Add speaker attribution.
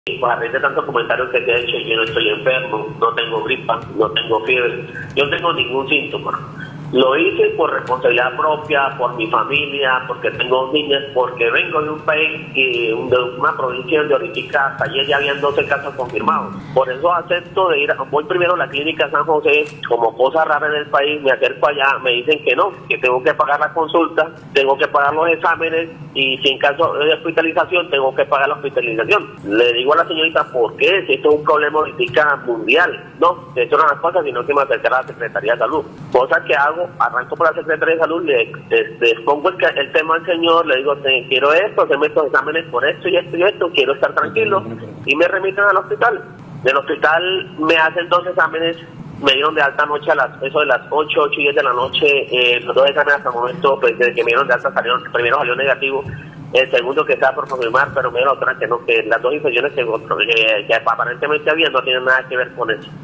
Speaker 1: Pues a raíz de tantos comentarios que te he hecho, yo no estoy enfermo, no tengo gripa, no tengo fiebre, yo no tengo ningún síntoma. Lo hice por responsabilidad propia, por mi familia, porque tengo niñas, porque vengo de un país, de una provincia de ahorita hasta ayer ya habían 12 casos confirmados. Por eso acepto de ir, voy primero a la clínica San José, como cosa rara en el país, me acerco allá, me dicen que no, que tengo que pagar la consulta, tengo que pagar los exámenes y si en caso de hospitalización tengo que pagar la hospitalización. Le digo a la señorita, ¿por qué? Si esto es un problema ahorita mundial. No, eso no es una cosa, sino que me acercaré a la Secretaría de Salud. Cosa que hago, arranco por la Secretaría de Salud, le expongo el tema al señor, le digo, quiero esto, hacerme estos exámenes por esto y esto y esto, quiero estar tranquilo, y me remiten al hospital. Del hospital me hacen 2 exámenes, me dieron de alta anoche eso de las 8 y 10 de la noche, los 2 exámenes hasta el momento, pues desde que me dieron de alta salieron, el primero salió negativo, el segundo que estaba por confirmar, pero me dio la otra que no, que las 2 infecciones que aparentemente había no tienen nada que ver con eso.